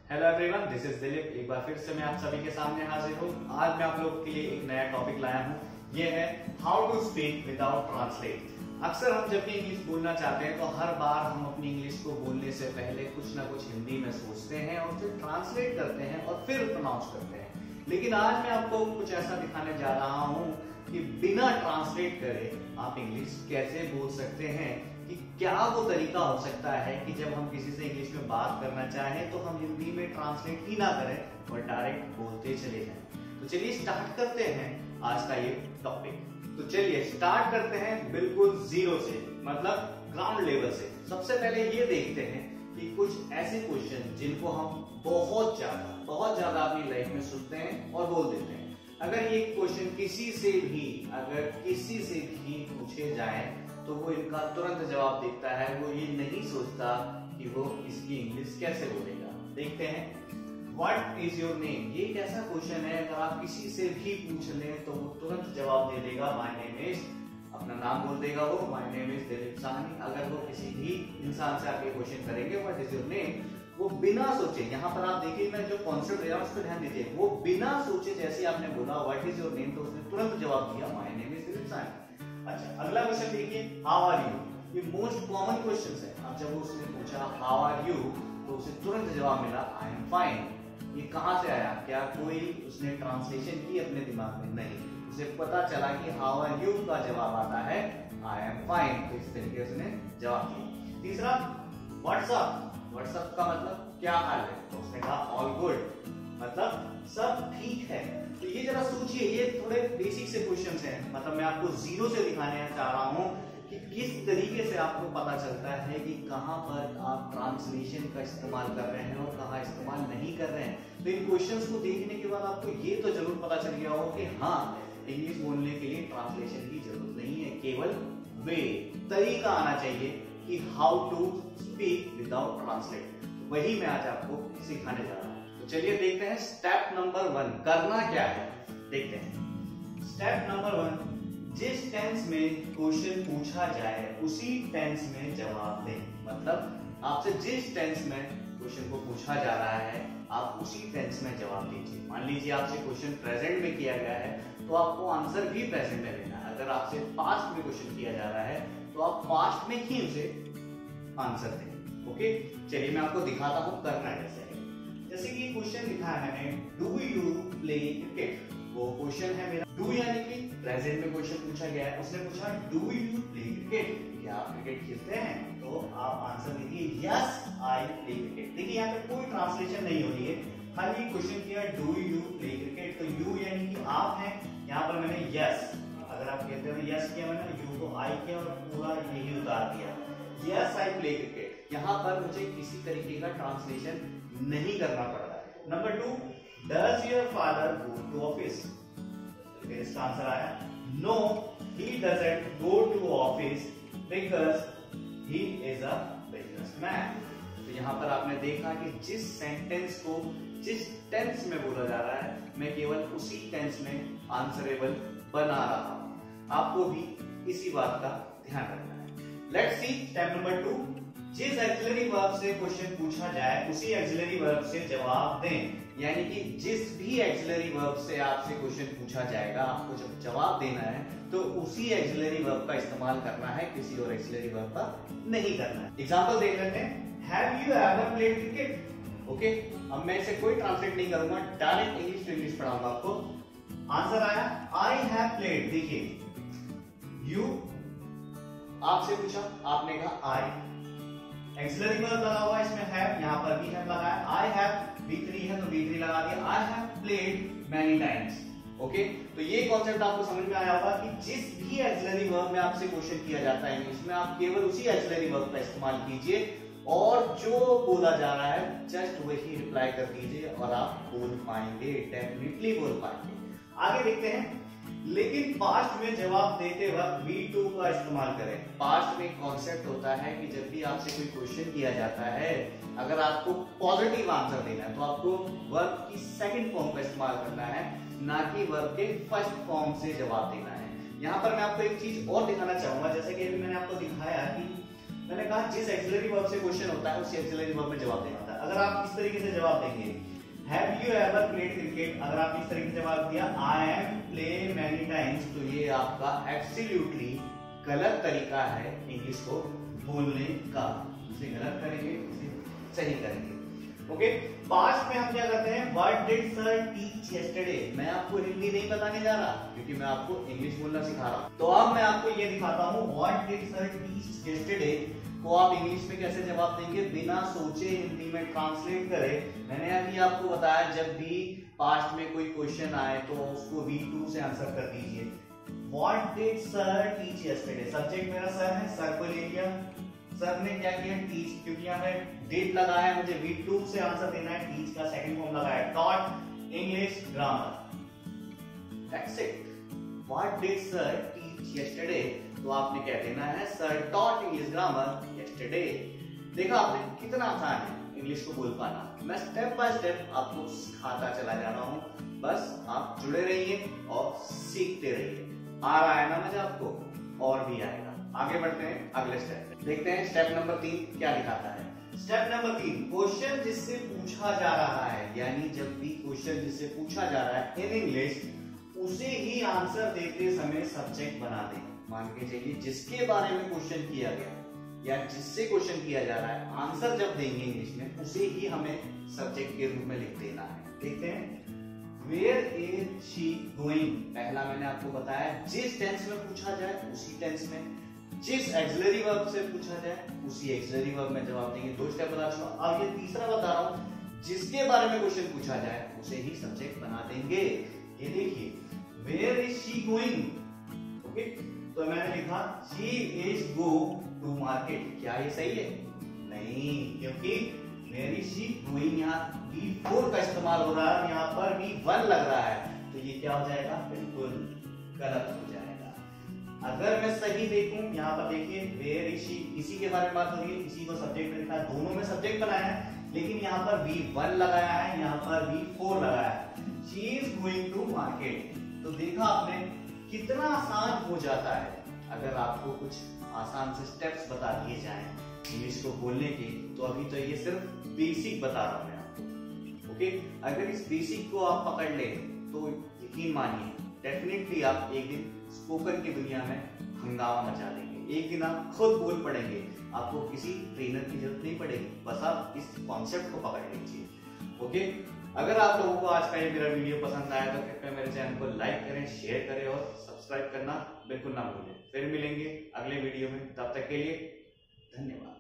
Hello everyone, this is Dilip. एक बार फिर से मैं आप सभी के सामने हाजिर हूँ। आज मैं आप लोगों के लिए एक नया टॉपिक लाया हूँ। ये है how to speak without translate. अक्सर हम जब भी इंग्लिश बोलना चाहते हैं तो हर बार हम अपनी इंग्लिश को बोलने से पहले कुछ ना कुछ हिंदी में सोचते हैं और फिर ट्रांसलेट करते हैं और फिर प्रोनाउंस करते हैं। लेकिन आज मैं आपको कुछ ऐसा दिखाने जा रहा हूँ कि बिना ट्रांसलेट करे आप इंग्लिश कैसे बोल सकते हैं, कि क्या वो तरीका हो सकता है कि जब हम किसी से इंग्लिश में बात करना चाहें तो हम हिंदी में ट्रांसलेट ही ना करें और डायरेक्ट बोलते चले जाएं। तो चलिए स्टार्ट करते हैं आज का ये टॉपिक। तो चलिए स्टार्ट करते हैं बिल्कुल जीरो से, मतलब ग्राउंड लेवल से। सबसे पहले ये देखते हैं कि कुछ ऐसे क्वेश्चन जिनको हम बहुत ज्यादा अपनी लाइफ में सुनते हैं और बोल देते हैं। अगर ये क्वेश्चन किसी से भी पूछे जाए तो वो इनका तुरंत जवाब देता है। वो ये नहीं सोचता कि वो इसकी इंग्लिश कैसे बोलेगा। देखते हैं, व्हाट इज योर नेम। ये एक ऐसा क्वेश्चन है, अगर आप किसी से भी पूछ लें तो वो तुरंत जवाब दे देगा माय नेम इज, अपना नाम बोल देगा वो, my name is Dilip Sahni. अगर वो किसी भी इंसान से आके क्वेश्चन करेंगे व्हाट इज योर नेम, वो बिना सोचे, यहाँ पर आप देखिए मैं जो कॉन्सेप्ट दे रहा हूँ उस पर ध्यान दीजिए, वो बिना सोचे जैसे आपने बोला व्हाट इज योर नेम तो उसने तुरंत जवाब दिया my name is Dilip Sahni. अच्छा, अगला क्वेश्चन देखिए, हाउ आर यू। ये मोस्ट कॉमन क्वेश्चन है। अब जब उसने पूछा हाउ आर यू तो उसे तुरंत जवाब मिला आई एम फाइन। ये कहां से आया? क्या कोई उसने ट्रांसलेशन की अपने दिमाग में? नहीं, उसे पता चला कि हाउ आर यू का जवाब आता है आई एम फाइन, तो इस तरीके से उसने जवाब दिया। तीसरा, व्हाट्सअप। व्हाट्सअप का मतलब क्या हाल है? तो उसने कहा ऑल गुड, मतलब सब ठीक है। तो ये जरा सोचिए, ये थोड़े बेसिक से क्वेश्चंस हैं। मतलब मैं आपको जीरो से दिखाने चाह रहा हूं कि किस तरीके से आपको पता चलता है कि कहां पर आप ट्रांसलेशन का इस्तेमाल कर रहे हैं और कहां इस्तेमाल नहीं कर रहे हैं। तो इन क्वेश्चंस को देखने के बाद आपको ये तो जरूर पता चल गया हो कि हाँ, इंग्लिश बोलने के लिए ट्रांसलेशन की जरूरत नहीं है, केवल वे तरीका आना चाहिए कि how to speak without translate. वही मैं आज आपको सिखाने जा रहा हूं। तो चलिए देखते हैं स्टेप नंबर 1 करना क्या है। देखते हैं स्टेप नंबर 1, जिस टेंस में क्वेश्चन पूछा जाए उसी टेंस में जवाब दें। मतलब आपसे जिस टेंस में क्वेश्चन को पूछा जा रहा है आप उसी टेंस में जवाब दीजिए। मान लीजिए आपसे क्वेश्चन प्रेजेंट में किया गया है तो आपको आंसर भी प्रेजेंट में देना है। अगर आपसे पास्ट में क्वेश्चन किया जा रहा है तो आप पास्ट में ही उसे आंसर दें। ओके, चलिए मैं आपको दिखाता हूं करना कैसे है। जैसे कि क्वेश्चन लिखा है मैंने, डू यू प्ले क्रिकेट। वो क्वेश्चन है मेरा डू, यानी कि प्रेजेंट में क्वेश्चन पूछा गया है। उसने पूछा डू यू प्ले क्रिकेट, क्या आप क्रिकेट खेलते हैं? तो आप आंसर दीजिए यस आई प्ले क्रिकेट। देखिए यहाँ पे कोई ट्रांसलेशन नहीं हो रही है, खाली क्वेश्चन किया डू यू प्ले क्रिकेट। तो यू यानी कि आप हैं, यहाँ पर मैंने यस, अगर आप कहते हो यस किया मैंने, यू को आई किया और पूरा यही उतार दिया, यस आई प्ले क्रिकेट। यहाँ पर मुझे किसी तरीके का ट्रांसलेशन नहीं करना पड़ रहा है। Number 2, does your father go to office. इसका आंसर आया no he doesn't go to office because he is a businessman. तो यहाँ पर आपने देखा कि जिस सेंटेंस को जिस टेंस में बोला जा रहा है मैं केवल उसी टेंस में आंसरेबल बना रहा हूं। आपको भी इसी बात का ध्यान रखना है। लेट्स सी स्टेप नंबर 2, जिस एक्सिलरी वर्ब से क्वेश्चन पूछा जाए उसी एक्सिलरी वर्ब से जवाब दें। यानी कि जिस भी एक्सिलरी वर्ब से आपसे क्वेश्चन पूछा जाएगा आपको जब जवाब देना है तो उसी एक्सिलरी वर्ब का इस्तेमाल करना है, किसी और एक्सिलरी वर्ब का नहीं करना है। एग्जांपल देख लेते हैं, have you ever played cricket. Okay, अब मैं इसे कोई ट्रांसलेट नहीं करूंगा, डायरेक्ट इंग्लिश टू इंग्लिश पढ़ाऊंगा आपको। आंसर आया आई हैव प्लेड। देखिए यू आपसे पूछा, आपने कहा आई, एक्सिलरी वर्ब लगा हुआ इसमें हैव, यहां पर भी हैव लगाया, आई हैव V3 है तो V3 लगा दिया, I have played many times. Okay, तो ये कॉन्सेप्ट आपको समझ में आया होगा कि जिस भी एक्सिलरी वर्ब में आपसे क्वेश्चन किया जाता है इंग्लिश में आप केवल उसी एक्सिलरी वर्ब का इस्तेमाल कीजिए और जो बोला जा रहा है जस्ट वही रिप्लाई कर दीजिए और आप बोल पाएंगे, डेफिनेटली बोल पाएंगे। आगे देखते हैं, लेकिन पास्ट में जवाब देते वक्त V2 का इस्तेमाल करें। पास्ट में कॉन्सेप्ट होता है कि जब भी आपसे कोई क्वेश्चन किया जाता है, अगर आपको पॉजिटिव आंसर देना है तो आपको वर्ब की सेकंड फॉर्म का इस्तेमाल करना है, ना कि वर्ब के फर्स्ट फॉर्म से जवाब देना है। यहाँ पर मैं आपको एक चीज और दिखाना चाहूंगा, जैसे कि मैंने आपको दिखाया कि मैंने कहा जिस एक्सिलरी वर्ब से क्वेश्चन होता है उसी एक्सिलरी वर्ब में जवाब देना होता है। अगर आप इस तरीके से जवाब देंगे, have you ever played cricket, अगर आप इस तरीके से जवाब दिया I am play many times, तो ये आपका एब्सोल्युटली गलत तरीका है इंग्लिश को बोलने का। इसे गलत करेंगे, इसे सही करेंगे। ओके, पास्ट में हम क्या करते हैं, what did sir teach yesterday. मैं आपको हिंदी नहीं बताने जा रहा क्योंकि मैं आपको इंग्लिश बोलना सिखा रहा हूं। तो अब मैं आपको ये दिखाता हूं, what did sir teach yesterday को आप इंग्लिश में कैसे जवाब देंगे बिना सोचे, हिंदी में ट्रांसलेट करें। मैंने अभी आपको बताया जब भी पास्ट में कोई क्वेश्चन आए तो उसको V2 से आंसर कर दीजिए। What did sir teach yesterday, subject मेरा सर है, सर को ले लिया, सर ने क्या किया टीच, क्योंकि यहाँ पे डिड लगा है, मुझे V2 से आंसर देना है, टीच का सेकंड फॉर्म लगा है, taught English grammar, that's it. What did sir teach yesterday, तो आपने क्या देना है, sir taught English grammar yesterday. देखा आपने कितना आसान है इंग्लिश को बोल पाना। मैं स्टेप बाय स्टेप आपको सिखाता चला जा रहा हूँ, बस आप जुड़े रहिए और सीखते रहिए। आ रहा है ना मजा आपको, और भी आएगा। आगे बढ़ते हैं अगले स्टेप, देखते हैं स्टेप नंबर 3 क्या दिखाता है। स्टेप नंबर 3, क्वेश्चन जिससे पूछा जा रहा है, यानी जब भी क्वेश्चन जिससे पूछा जा रहा है इन इंग्लिश, उसे ही आंसर देते समय सब्जेक्ट बना दें। मान के चलिए जिसके बारे में क्वेश्चन किया गया या जिससे क्वेश्चन किया जा रहा है, आंसर जब देंगे इंग्लिश में उसे ही हमें सब्जेक्ट के रूप में लिख देना है। देखते हैं, वेयर इज शी गोइंग, पहला मैंने आपको बताया जिस टेंस में पूछा जाए उसी टेंस में, जिस एक्सिलरी वर्ब से पूछा जाए उसी एक्सिलरी वर्ब में जवाब देंगे। 2 स्टेप बता चुका, अब ये तीसरा बता रहा हूं, जिसके बारे में क्वेश्चन पूछा जाए उसे ही सब्जेक्ट बना देंगे। ये देखिए, where is she going, okay, तो मैंने लिखा she is go to market. क्या ये सही है? नहीं, क्योंकि वेयर इज शी गोइंग यहाँ V4 का इस्तेमाल हो रहा है, यहाँ पर V1 लग रहा है, तो ये क्या हो जाएगा, बिल्कुल गलत हो जाएगा। अगर मैं सही देखूं, यहाँ पर देखिए वेयर इज शी, इसी के बारे में बात हो रही है, इसी को सब्जेक्ट में लिखा है, दोनों में सब्जेक्ट बनाया है, लेकिन यहाँ पर V1 लगाया है, यहाँ पर V4 लगाया है। She is going to market. तो देखा आपने कितना आसान हो जाता है अगर आपको कुछ आसान से स्टेप्स बता दिए जाएं इंग्लिश को बोलने के। तो अभी तो ये सिर्फ बेसिक बता रहा हूं मैं आपको, ओके। अगर इस बेसिक को आप पकड़ लें तो यकीन मानिए डेफिनेटली आप एक दिन स्पोकन की दुनिया में हंगामा मचा देंगे। एक दिन आप खुद बोल पड़ेंगे, आपको किसी ट्रेनर की जरूरत नहीं पड़ेगी, बस आप इस कॉन्सेप्ट को पकड़ लीजिए, ओके। अगर आप लोगों को आज का ये मेरा वीडियो पसंद आया तो कृपया मेरे चैनल को लाइक करें, शेयर करें और सब्सक्राइब करना बिल्कुल ना भूलें। फिर मिलेंगे अगले वीडियो में, तब तक के लिए धन्यवाद।